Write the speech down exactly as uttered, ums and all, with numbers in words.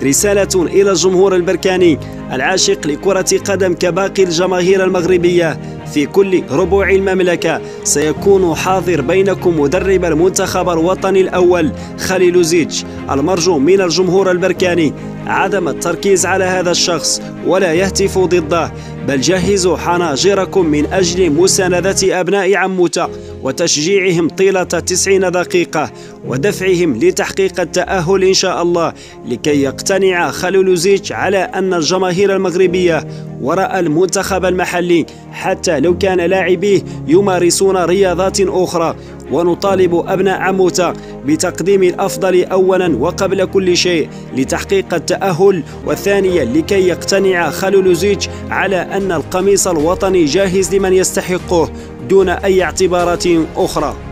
رسالة إلى الجمهور البركاني العاشق لكرة قدم كباقي الجماهير المغربية في كل ربوع المملكة. سيكون حاضر بينكم مدرب المنتخب الوطني الأول خليل زيتش. المرجو من الجمهور البركاني عدم التركيز على هذا الشخص ولا يهتفوا ضده، بل جهزوا حناجركم من أجل مساندة أبناء عموتة وتشجيعهم طيلة تسعين دقيقة ودفعهم لتحقيق التأهل إن شاء الله، لكي يقتنع خليل زيتش على أن الجماهير المغربية وراء المنتخب المحلي حتى لو كان لاعبيه يمارسون رياضات أخرى. ونطالب أبناء عموتة بتقديم الأفضل أولا وقبل كل شيء لتحقيق التأهل، وثانيا لكي يقتنع خليل زيتش على أن القميص الوطني جاهز لمن يستحقه دون أي اعتبارات أخرى.